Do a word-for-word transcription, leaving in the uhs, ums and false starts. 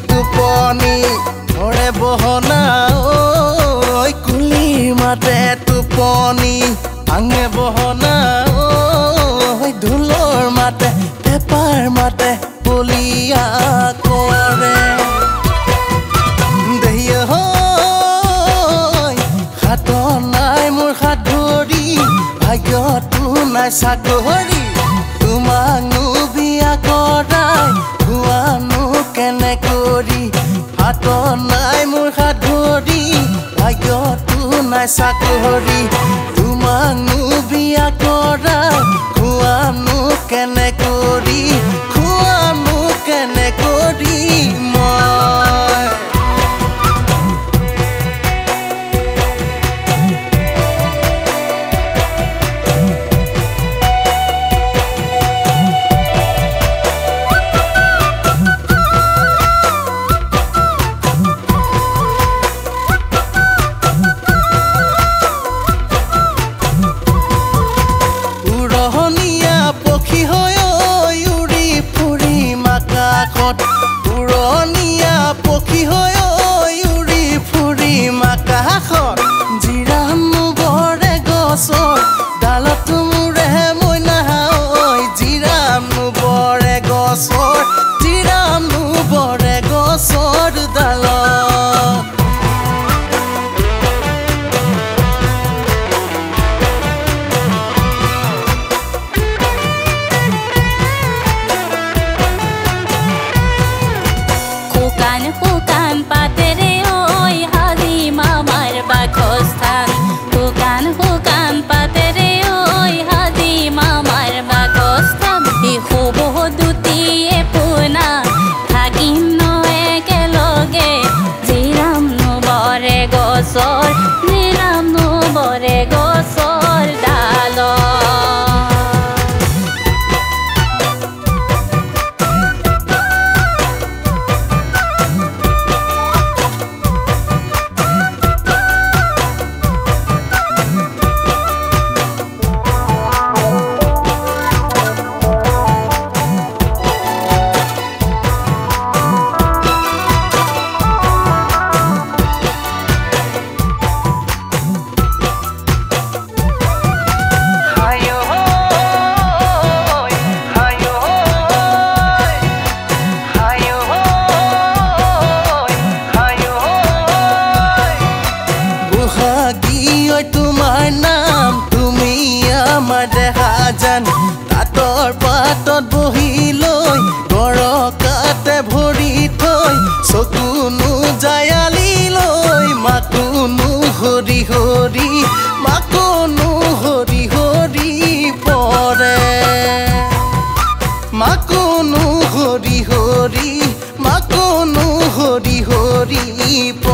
টোপনি ধৰে বহনা ঐ কুলিৰ মাতে টোপনি ভাঙে বহনা ঐ ঢোলৰ মাতে পেপাৰ মাতে বলিয়া কৰে দেহিয়ে হয় হাত নাই মোৰ হাত ধৰি ভাগ্যটো নাই চাকৰি তোমাকনো বিয়া কৰাই খোৱানো কেনে কৰি হাত নাই মোৰ হাত ধৰি ভাগ্যটো নাই চাকৰি তোমাকনো বিয়া কৰাই খোৱানো কেনে কৰি খোৱানো কেনে কৰি মই পুৰণীয়া পক্ষী হৈ উৰি ফুৰি মাকাশত জিৰাম বৰে গছৰ ডালত মোৰে মইনা ঐ জিৰাম বৰে গছৰ জিৰাম বৰে গছৰ ডালত শুকান পাতেৰে ঐ হালি মামাৰ বাসস্থান শুকান শুকান পাতেৰে ঐ হালি মামাৰ বাসস্থান শুভ দুটিয়ে পোনা থাকিম ন একেলগে জিৰাম বৰে গছৰ জিৰাম বৰে গছৰ ডালত তোমাৰ নাম তুমি আমাৰ দেহা জান তাঁতৰ পাতত বহি লৈ গৰকাতে ভৰি থৈ চকুনো জায়ালি লৈ মাকোনো হৰি হৰি মাকোনো হৰি হৰি পৰে মাকোনো হৰি হৰি মাকোনো হৰি হৰি